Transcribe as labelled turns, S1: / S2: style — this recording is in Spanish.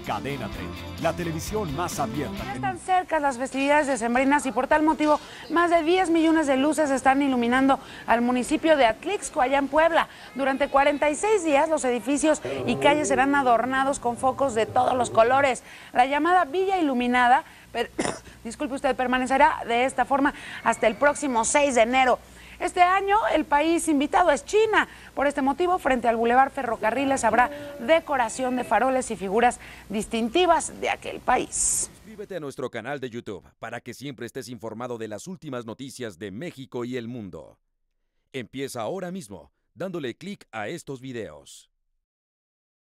S1: Cadena 30, la televisión más abierta.
S2: Ya están cerca las festividades decembrinas y por tal motivo más de 10 millones de luces están iluminando al municipio de Atlixco, allá en Puebla. Durante 46 días los edificios y calles serán adornados con focos de todos los colores. La llamada Villa Iluminada, disculpe usted, permanecerá de esta forma hasta el próximo 6 de enero. Este año el país invitado es China. Por este motivo, frente al Boulevard Ferrocarriles habrá decoración de faroles y figuras distintivas de aquel país.
S3: Suscríbete a nuestro canal de YouTube para que siempre estés informado de las últimas noticias de México y el mundo. Empieza ahora mismo dándole clic a estos videos.